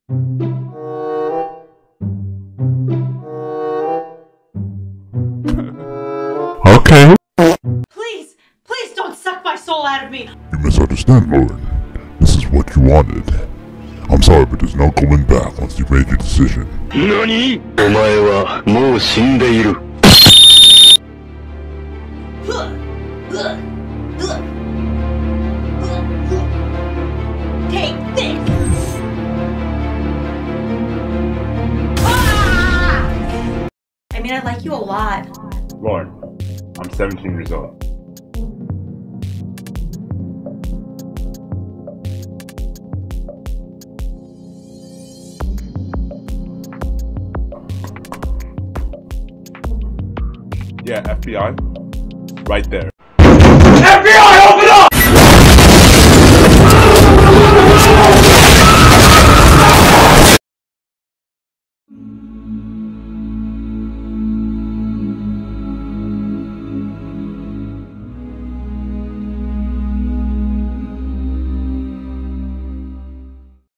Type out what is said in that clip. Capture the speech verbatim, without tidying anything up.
Okay. Please, please don't suck my soul out of me. You misunderstand, Lauren. This is what you wanted. I'm sorry, but there's no going back once you've made your decision. NANI?! お前はもう死んでいる。 Take this! Ah! I mean, I like you a lot. Lauren, I'm seventeen years old. Yeah, F B I. Right there.